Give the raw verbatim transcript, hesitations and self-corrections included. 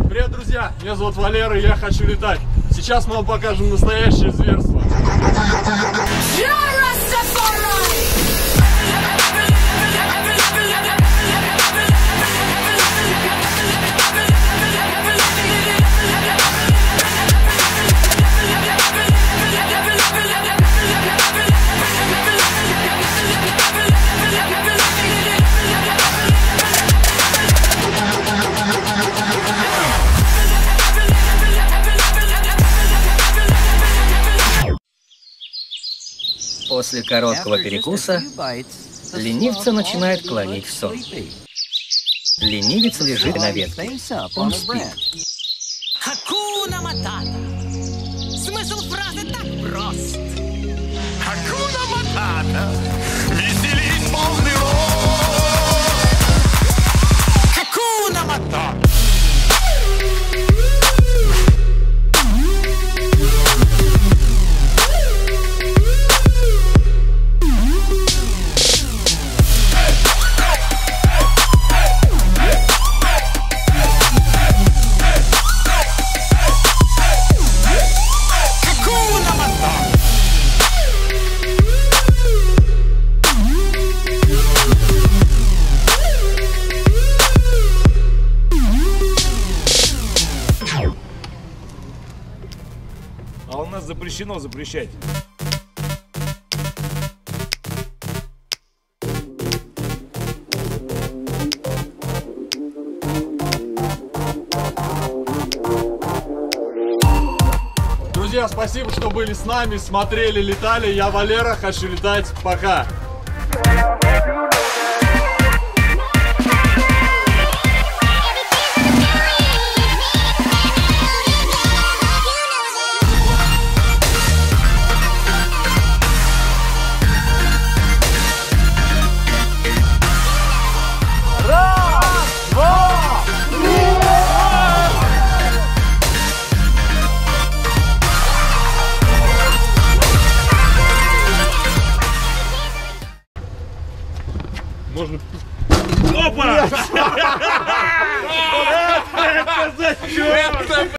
Привет, друзья! Меня зовут Валера, и я хочу летать. Сейчас мы вам покажем настоящее зверство. После короткого перекуса ленивца начинает клонить в сон. Ленивец лежит на ветке. Он спит. Хакуна Матата. Смысл фразы так прост. Хакуна Матата. Веселись полный рост. Хакуна Матата. А у нас запрещено запрещать. Друзья, спасибо, что были с нами, смотрели, летали. Я Валера, хочу летать. Пока! Можно... Опа! Это зачем?